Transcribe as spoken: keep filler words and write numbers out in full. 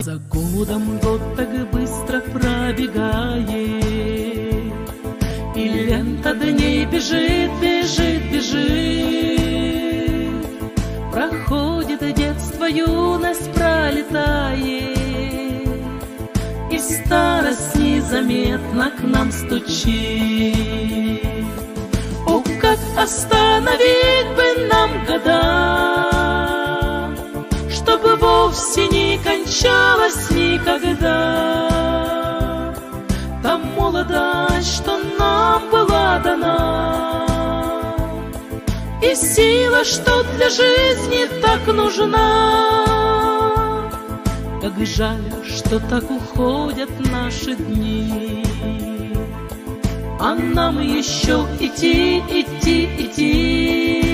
За годом год так быстро пробегает, и лента дней бежит, бежит, бежит. Проходит детство, юность пролетает, и старость незаметно к нам стучит. О, как остановить бы нам года, чтобы вовсе не кончалась никогда та молодость, что нам была дана, и сила, что для жизни так нужна. Как жаль, что так уходят наши дни, а нам еще идти, идти, идти.